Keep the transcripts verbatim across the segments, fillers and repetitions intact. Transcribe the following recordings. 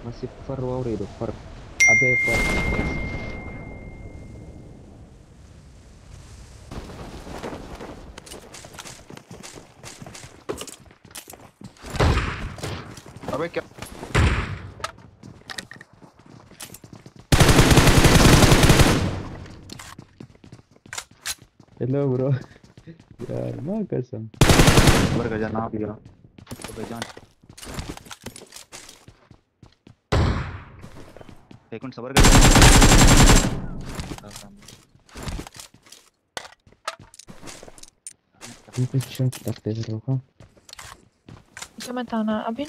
masih far wow itu far abe far अबे क्या hello bro यार माँ कसम सबर कर जाना आप यार अबे जान एक मिनट सबर कर ये कुछ शॉट लगते हैं रोका क्या बताना अभी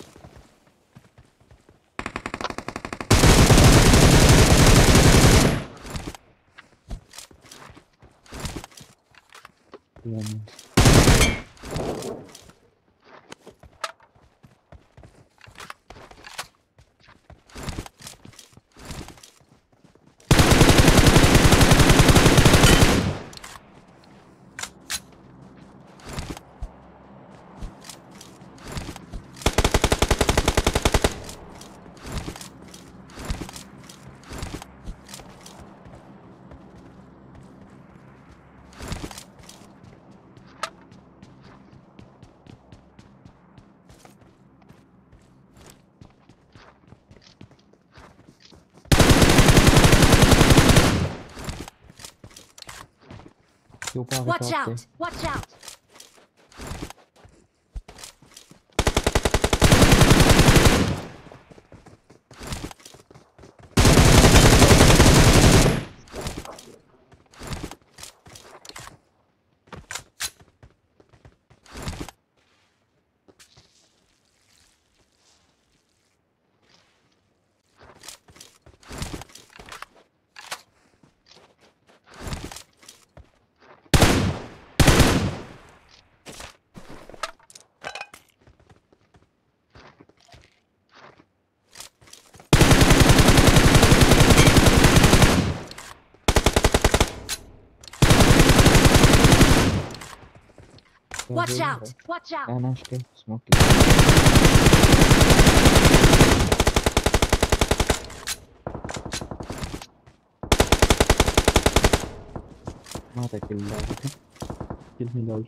Watch out! Watch out! Watch out! Watch out! Yeah, no, still smoking. Mata kill log. Kill me log.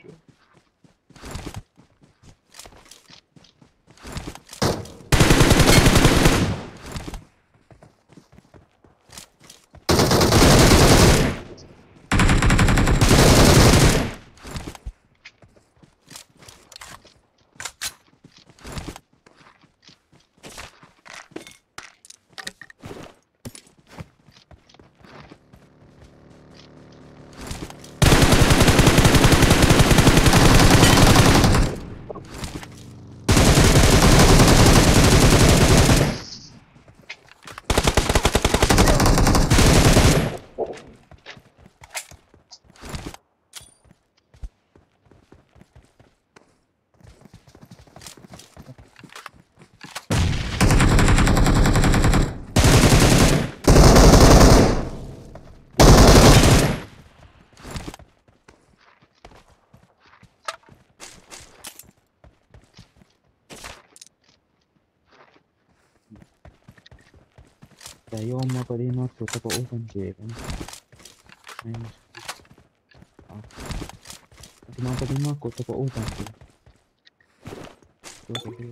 Tayo mo pa din ako sa pausan siya kan. Ayun. Ah. At mga pa din ako sa pausan siya. So, sige.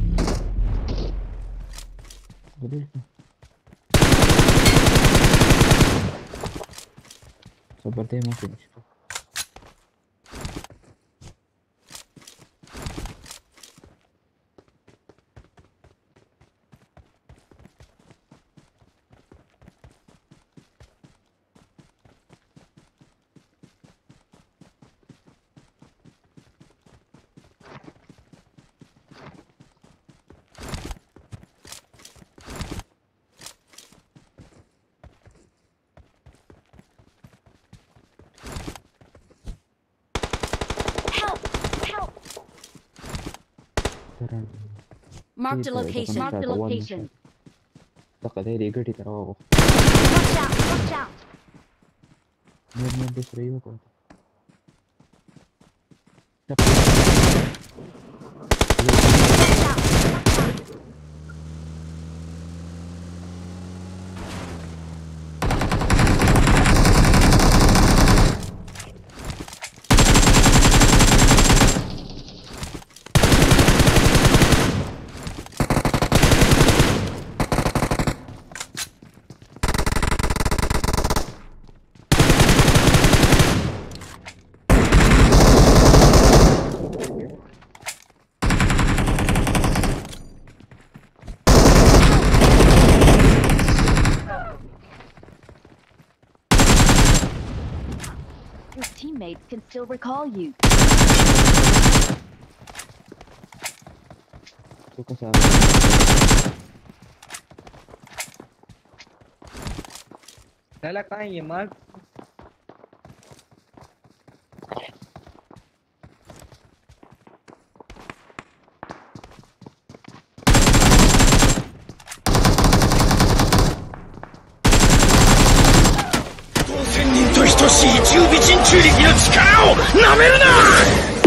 Gabi. Sabar tayo mo finish ko. Mark the location. Mark the location. Taka dai dai gadi tarawa ko. Watch out! Watch out! Mer mer de freio ko. can still recall you. そこさ、 साला कहाँ है ये mark? 千人と等しい重尾人中力の力をなめるな。